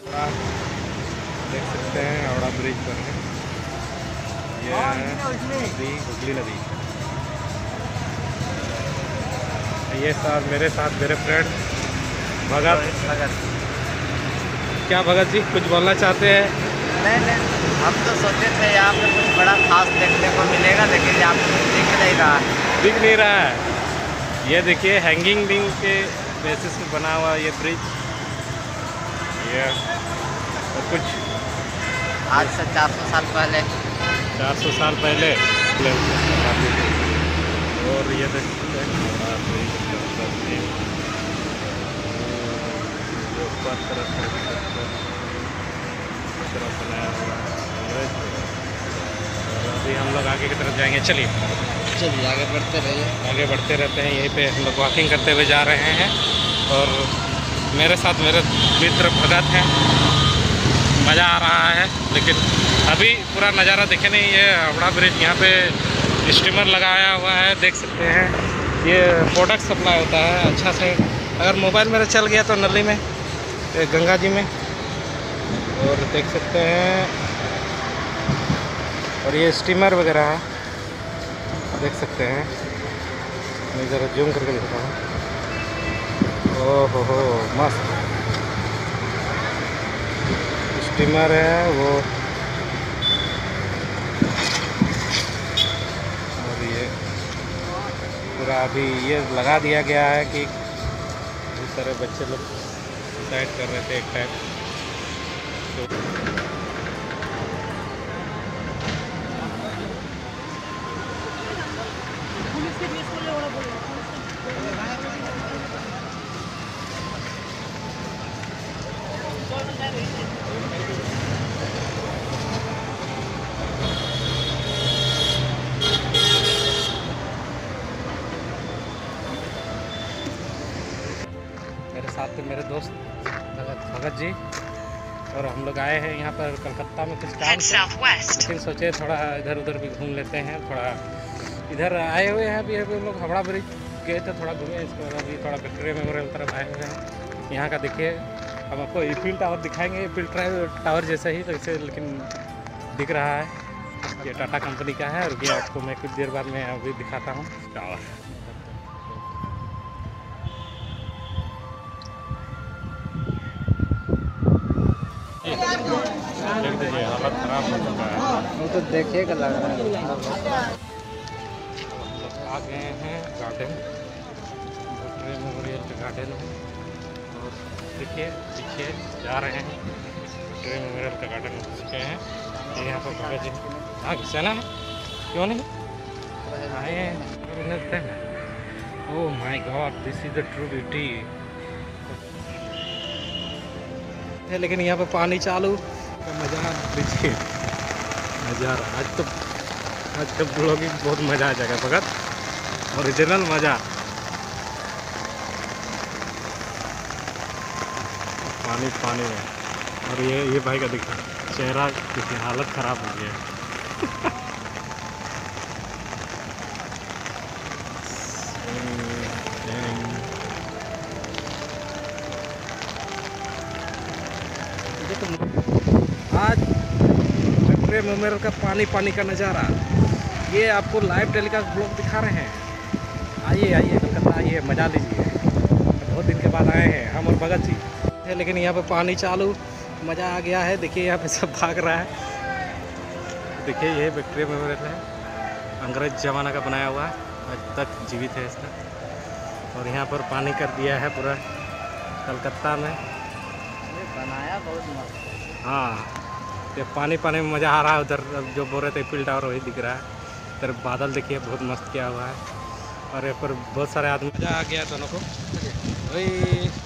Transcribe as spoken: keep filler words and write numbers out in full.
देख सकते हैं हावड़ा ब्रिज पर है ये नदी, हुगली नदी। ये साथ मेरे साथ मेरे फ्रेंड भगत भगत क्या भगत जी कुछ बोलना चाहते हैं? नहीं नहीं, हम तो सोचे थे यहाँ पे कुछ बड़ा खास देखने को मिलेगा, लेकिन यहाँ पे दिख नहीं रहा है। दिख नहीं रहा है। ये देखिए हैंगिंग लिंक के बेसिस पे बना हुआ ये ब्रिज, ये और कुछ आज से चार सौ साल पहले चार सौ साल पहले और ये देख सकते हैं ऊपर तरफ तरफ बनाया हुआ है। और अभी हम लोग आगे की तरफ जाएंगे। चलिए चलिए आगे बढ़ते रहिए। आगे बढ़ते रहते हैं। यहीं पे हम लोग वॉकिंग करते हुए जा रहे हैं और मेरे साथ मेरे मित्र भगत हैं। मज़ा आ रहा है, लेकिन अभी पूरा नज़ारा देखे नहीं। ये हावड़ा ब्रिज यहाँ पे स्टीमर लगाया हुआ है, देख सकते हैं। ये प्रोडक्ट सप्लाई होता है अच्छा से। अगर मोबाइल मेरा चल गया तो नली में, गंगा जी में, और देख सकते हैं। और ये स्टीमर वगैरह है, देख सकते हैं। मैं ज़रा जूम करके दिखाता हूँ। ओह हो हो मस्त स्टीमर है वो। और ये पूरा अभी ये लगा दिया गया है कि इस तरह बच्चे लोग सुसाइड कर रहे थे एक टाइम तो। मेरे साथ थे मेरे दोस्त भगत भगत जी, और हम लोग आए हैं यहाँ पर कलकत्ता में कुछ काम से, लेकिन सोचे थोड़ा इधर उधर भी घूम लेते हैं। थोड़ा इधर आए हुए हैं। अभी अभी लोग हावड़ा ब्रिज गए थे, थोड़ा घूमे। इसके बाद अभी थोड़ा विक्टोरिया मेमोरियल तरफ आए हुए हैं। यहाँ का देखिए, हम आपको ईफिल टावर दिखाएंगे। ईफिल टावर जैसा ही जैसे, लेकिन दिख रहा है। ये टाटा कंपनी का है। और ये आपको मैं कुछ देर बाद में अभी दिखाता हूँ टावर। देख दीजिए, हालत खराब हो चुका है। वो तो देखिएगा लग रहा है। आ गए हैं गार्डन, विक्टोरिया मेमोरियल के गार्डन में। और देखिए पीछे जा रहे हैं, विक्टोरिया मेमोरियल का गार्डन में चुके हैं। ये यहाँ पर भगत जी हाँ घिसाना है, क्यों नहीं आए हैं। Oh my God, this is the true beauty. लेकिन यहाँ पे पानी चालू का मज़ा लीजिए, नज़ारा। आज तो आज तो ब्लॉगिंग बहुत मज़ा आ जाएगा भगत, ओरिजिनल मज़ा। पानी पानी में। और ये ये भाई का दिखा चेहरा, देखिए हालत ख़राब हो गया। आज विक्टोरिया मेमोरियल का पानी पानी का नज़ारा, ये आपको लाइव टेलीकास्ट ब्लॉग दिखा रहे हैं। आइए आइए कलकत्ता आइए, मज़ा लीजिए। बहुत दिन के बाद आए हैं हम और भगत जी, लेकिन यहाँ पे पानी चालू, मज़ा आ गया है। देखिए यहाँ पे सब भाग रहा है। देखिए ये विक्टोरिया मेमोरियल है, अंग्रेज ज़माना का बनाया हुआ है, आज तक जीवित है इसका। और यहाँ पर पानी कर दिया है पूरा कलकत्ता में। ये बनाया बहुत मस्त है। हाँ, ये पानी पानी में मज़ा आ रहा है। उधर जो बोल रहे थे ईफिल टावर वही दिख रहा है। इधर बादल देखिए बहुत मस्त किया हुआ है। और यहाँ पर बहुत सारे आदमी, मज़ा आ गया दोनों को। वही